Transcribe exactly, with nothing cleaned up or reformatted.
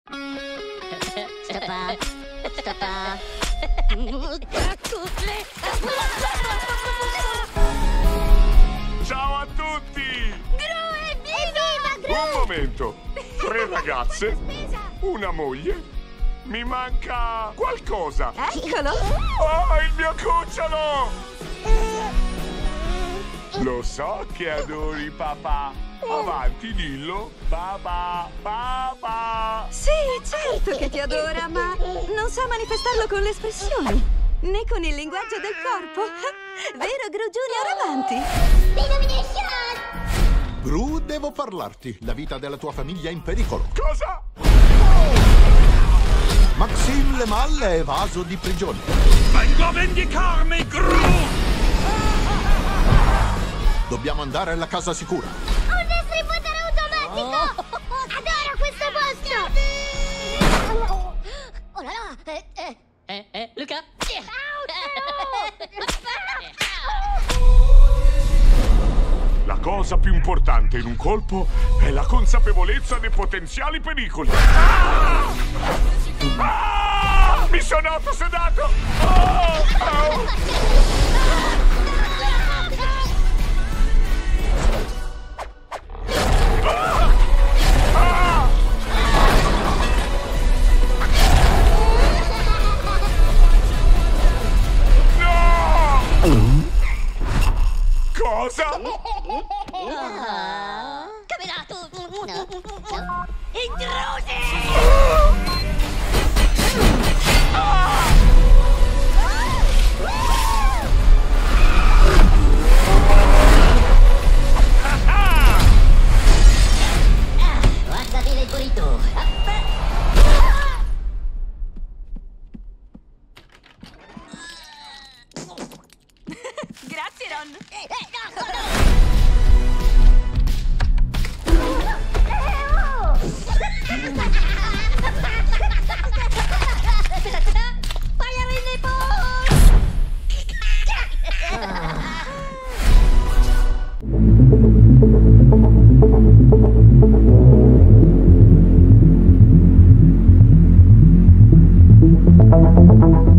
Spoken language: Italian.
Stoppa. Stoppa. Ciao a tutti! Gru, evviva! Gru! Un momento. Tre ragazze, una moglie. Mi manca qualcosa. Eccolo! Oh, il mio cucciolo! Lo so che adori papà. Avanti, dillo. Papà, papà. Sì, certo che ti adora, ma non sa manifestarlo con le espressioni, né con il linguaggio del corpo. Vero, Gru Junior, avanti! Illumination! Gru, devo parlarti. La vita della tua famiglia è in pericolo. Cosa? Maxime Lemal è evaso di prigione. Vengo a vendicarmi, Gru! Dobbiamo andare alla casa sicura. Un distributore automatico! Adoro questo posto! Oh là là! Eh, eh. Eh, eh, Luca! La cosa più importante in un colpo è la consapevolezza dei potenziali pericoli. Ah! Ah! Mi sono autosedato! Oh! Oh! Cosa? Caminato! Intrusi! Guardati le burrito! Grazie, Ron! Eh, no, no! Fire in the balls! Thank you.